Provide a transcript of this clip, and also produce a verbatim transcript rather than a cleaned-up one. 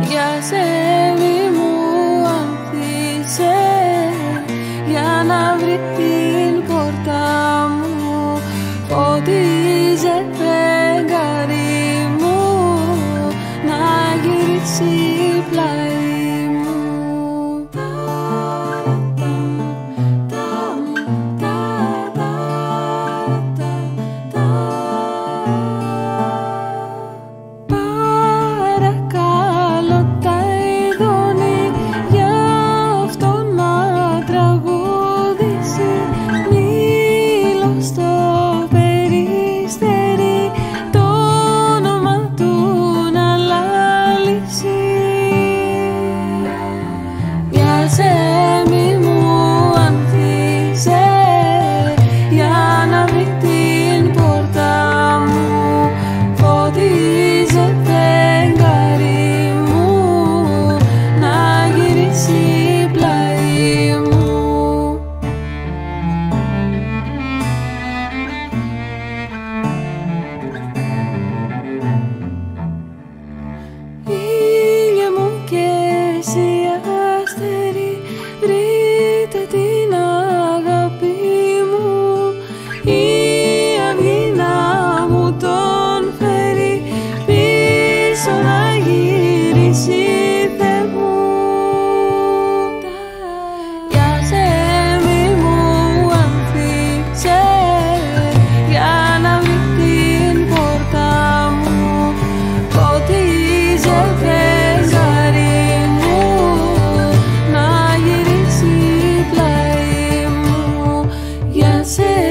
Για σέμι μου ανθίσε, για να βρει την πόρτα μου. Φώτιζε φεγγάρι μου, να γυρίσει πλάι μου. Παρακαλώ τα ειδώνει, για αυτό να τραγουδήσει. Μίλω στο περιστέρι, το όνομα του να λαλήσει. Για σέμι μου ανθίσε, για να βρει την πόρτα μου. Φώτιζε φεγγάρι μου, να γυρίσει πλάι μου. Ήλιε μου και εσύ αστέρι, βρείτε την αγάπη μου. Η αυγή να μου τον φέρει, πίσω να γυρίσει Θεέ μου. Για σέμι μου ανθίσε, για να βρει την πόρτα μου. Φώτιζε φεγγάρι μου, να γυρίσει πλάι μου. Για σέμι